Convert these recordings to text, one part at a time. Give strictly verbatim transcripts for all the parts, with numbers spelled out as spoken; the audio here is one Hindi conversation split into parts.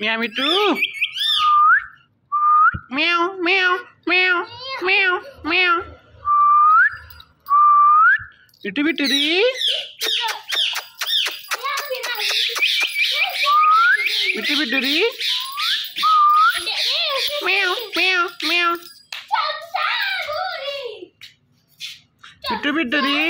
Meow Mitu. Meow meow meow meow meow. Mitu Mitu di. Mitu Mitu di. Meow meow meow. Mitu Mitu di.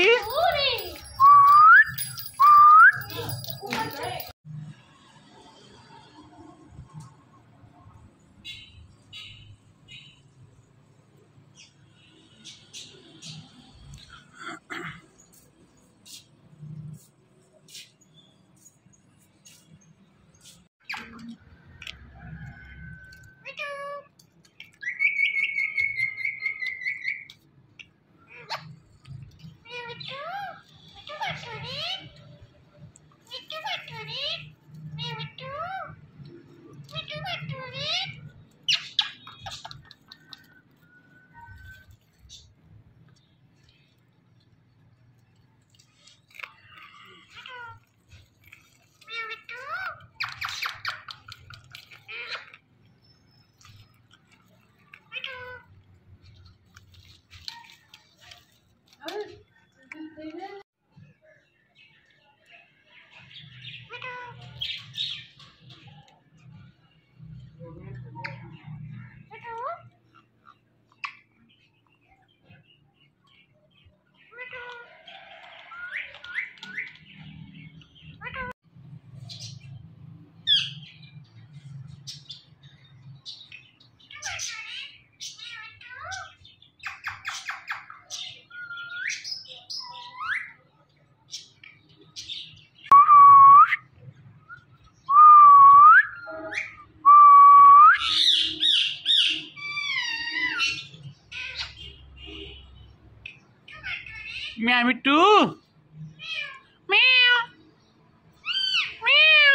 Meow Mitu. Meow. Meow.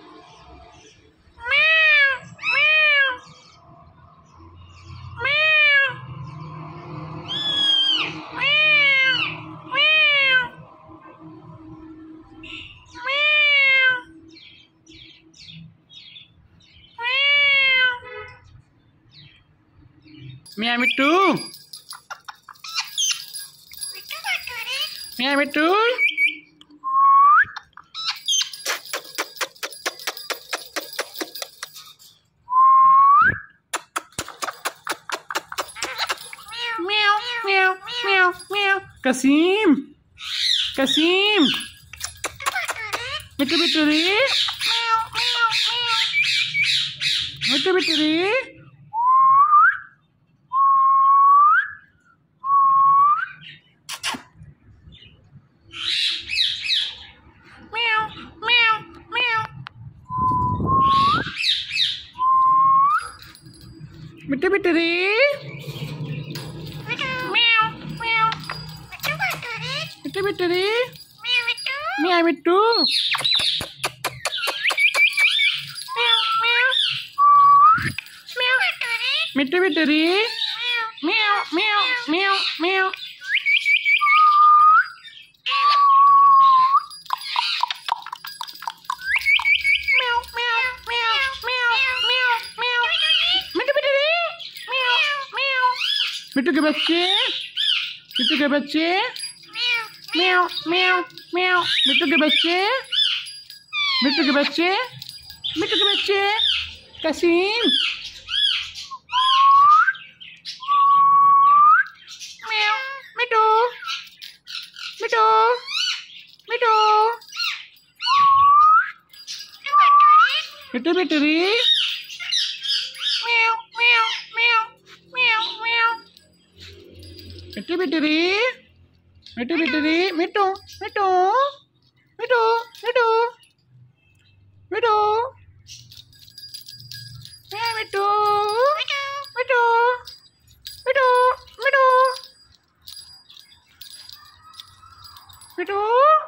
Meow. Meow. Meow. Meow. Meow. Meow. Meow Mitu. Meow Mitu. Meow meow meow meow. Kasim. Kasim. Mitu Mitu di. Meow meow meow. Mitu Mitu di. Mitu Mitu di. Meow meow. Mitu Mitu di. Meow Mitu. Meow meow. Meow. Mitu Mitu di. Meow meow meow meow. मिट्टू के बच्चे मिट्टू के बच्चे म्याऊ म्याऊ म्याऊ मिट्टू के बच्चे मिट्टू के बच्चे मिट्टू के बच्चे कसीम म्याऊ मिट्टू मिट्टू मिट्टू मिट्टू मिट्टू री म्याऊ म्याऊ म्याऊ म्याऊ म्याऊ मिट्टू मिट्टू री मिट्टू मिट्टू री मिट्टू मिट्टू मिट्टू मिट्टू मिट्टू मिट्टू मिट्टू मिट्टू मिट्टू मिट्टू मिट्टू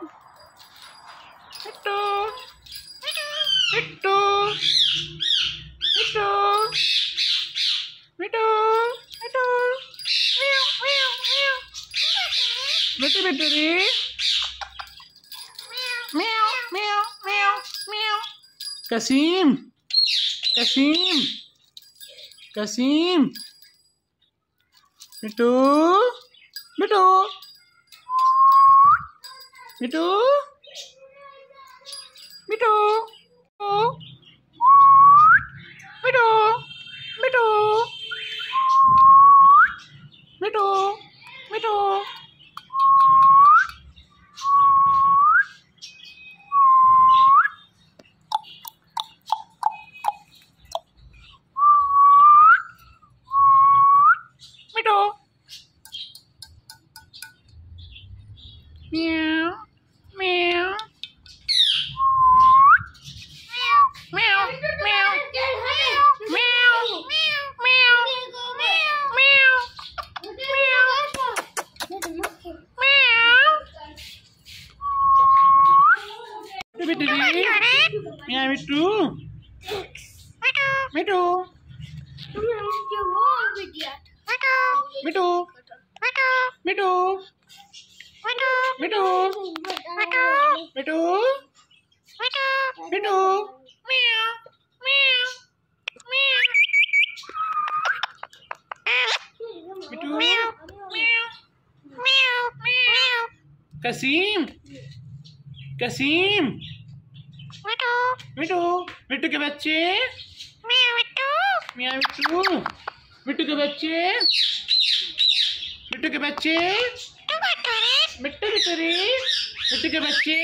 मिट्टू मिट्टू मिट्टू मिट्टू मिट्टू मिट्टू मिट्टू री म्याऊ म्याऊ म्याऊ म्याऊ कसीम कसीम कसीम मिट्टू मिट्टू मिट्टू मिट्टू मिट्टू मिट्टू मिट्टू मिट्टू Meow, meow, meow, meow, meow, meow, meow, meow, meow, Mittu, Mittu, Mittu, Mittu. Mittu, Mittu, Mittu, Mittu, meow, meow, meow, Mittu, meow, meow, meow, meow. Kasim, Kasim, Mittu, Mittu, Mittu के बच्चे, meow Mittu, meow Mittu, Mittu के बच्चे, Mittu के बच्चे. मिट्टू मिट्टू रे मिट्टू के बच्चे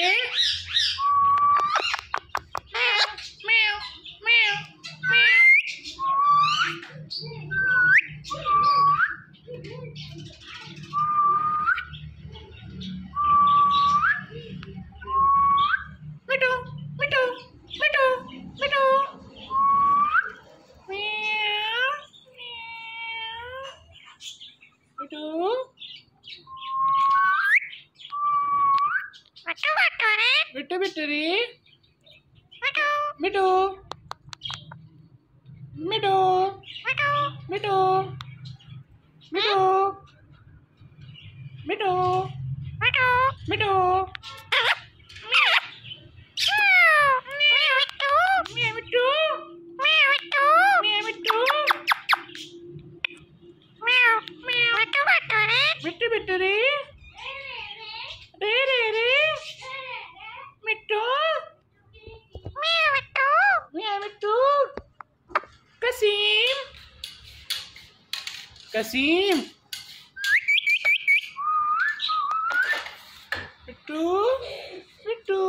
म्याऊ म्याऊ म्याऊ मिट्टू मिट्टू मिट्टू मिट्टू म्याऊ मिट्टू मिट्टू मिट्टू रे मिट्टू मिट्टू मिट्टू मिट्टू मिट्टू मिट्टू मिट्टू मिट्टू रे रे रे रे मिट्टू म्याऊ मिट्टू म्याऊ मिट्टू कसीम कसीम मिट्टू मिट्टू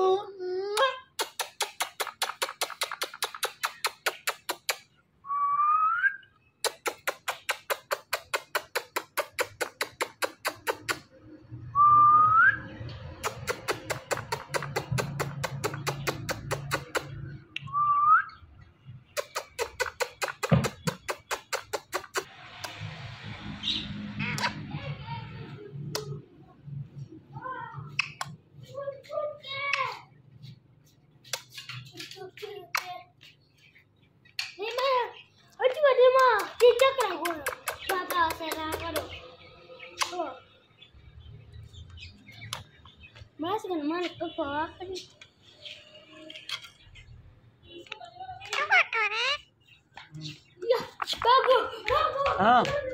Mas kan mana ke bawah kan? Ya, bagus, bagus. हाँ